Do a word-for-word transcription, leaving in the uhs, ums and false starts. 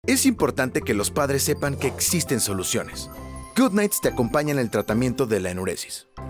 Es importante que los padres sepan que existen soluciones. Goodnights te acompaña en el tratamiento de la enuresis.